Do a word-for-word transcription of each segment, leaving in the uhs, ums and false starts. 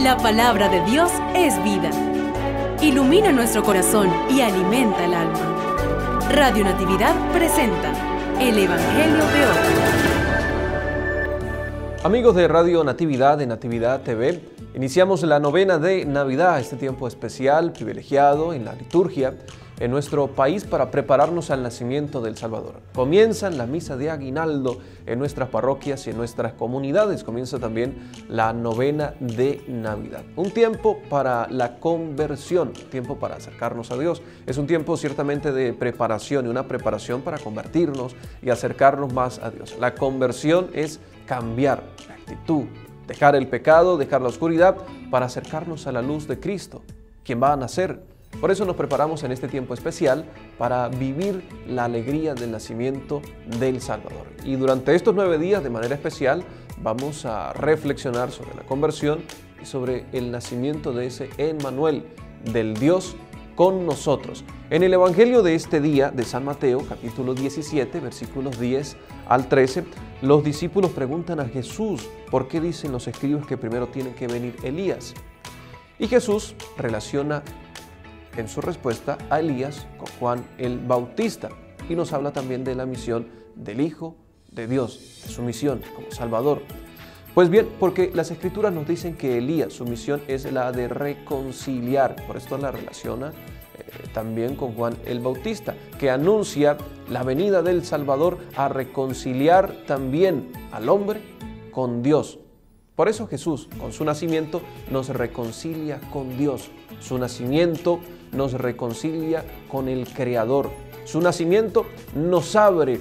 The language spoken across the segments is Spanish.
La palabra de Dios es vida. Ilumina nuestro corazón y alimenta el alma. Radio Natividad presenta el Evangelio de hoy. Amigos de Radio Natividad, de Natividad T V, iniciamos la novena de Navidad, este tiempo especial, privilegiado en la liturgia en nuestro país para prepararnos al nacimiento del Salvador. Comienzan la misa de aguinaldo en nuestras parroquias y en nuestras comunidades. Comienza también la novena de Navidad. Un tiempo para la conversión, un tiempo para acercarnos a Dios. Es un tiempo ciertamente de preparación y una preparación para convertirnos y acercarnos más a Dios. La conversión es cambiar la actitud, dejar el pecado, dejar la oscuridad para acercarnos a la luz de Cristo, quien va a nacer. Por eso nos preparamos en este tiempo especial para vivir la alegría del nacimiento del Salvador. Y durante estos nueve días, de manera especial, vamos a reflexionar sobre la conversión y sobre el nacimiento de ese Emmanuel, del Dios con nosotros. En el Evangelio de este día de San Mateo, capítulo diecisiete, versículos diez al trece, los discípulos preguntan a Jesús, ¿por qué dicen los escribas que primero tiene que venir Elías? Y Jesús relaciona en su respuesta a Elías con Juan el Bautista y nos habla también de la misión del Hijo de Dios, de su misión como Salvador. Pues bien, porque las Escrituras nos dicen que Elías, su misión es la de reconciliar, por esto la relaciona eh, también con Juan el Bautista, que anuncia la venida del Salvador a reconciliar también al hombre con Dios. Por eso Jesús, con su nacimiento, nos reconcilia con Dios. Su nacimiento nos reconcilia con el Creador. Su nacimiento nos abre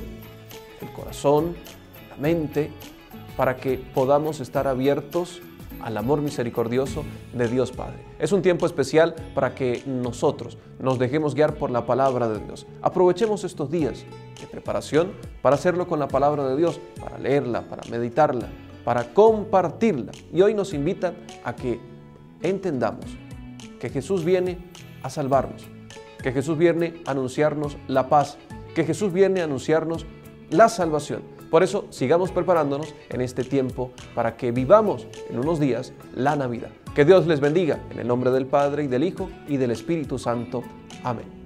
el corazón, la mente, para que podamos estar abiertos al amor misericordioso de Dios Padre. Es un tiempo especial para que nosotros nos dejemos guiar por la palabra de Dios. Aprovechemos estos días de preparación para hacerlo con la palabra de Dios, para leerla, para meditarla, para compartirla. Y hoy nos invitan a que entendamos que Jesús viene a salvarnos, que Jesús viene a anunciarnos la paz, que Jesús viene a anunciarnos la salvación. Por eso sigamos preparándonos en este tiempo para que vivamos en unos días la Navidad. Que Dios les bendiga en el nombre del Padre y del Hijo y del Espíritu Santo. Amén.